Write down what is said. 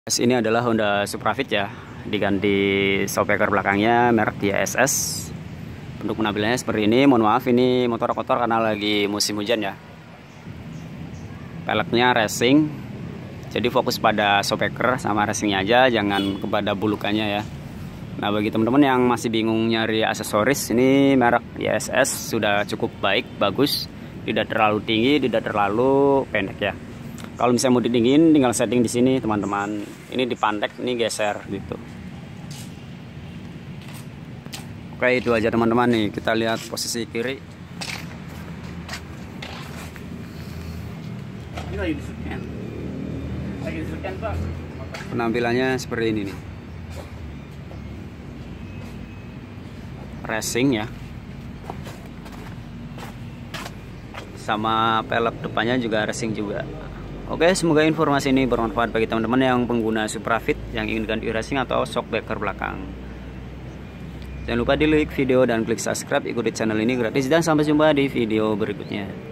Ini adalah Honda Suprafit ya, diganti shockbreaker belakangnya merek DSS. Untuk penampilannya seperti ini. Mohon maaf ini motor kotor karena lagi musim hujan ya. Peleknya racing, jadi fokus pada shockbreaker sama racingnya aja, jangan kepada bulukannya ya. Nah bagi teman-teman yang masih bingung nyari aksesoris, ini merek DSS sudah cukup baik, bagus, tidak terlalu tinggi, tidak terlalu pendek ya. Kalau misalnya mau didingin, tinggal setting di sini teman-teman. Ini dipandek, ini geser gitu. Oke, itu aja teman-teman nih. Kita lihat posisi kiri. Penampilannya seperti ini nih. Racing ya. Sama pelek depannya juga racing juga. Oke, semoga informasi ini bermanfaat bagi teman-teman yang pengguna Suprafit yang ingin ganti racing atau shockbreaker belakang. Jangan lupa di like video dan klik subscribe, ikuti channel ini gratis, dan sampai jumpa di video berikutnya.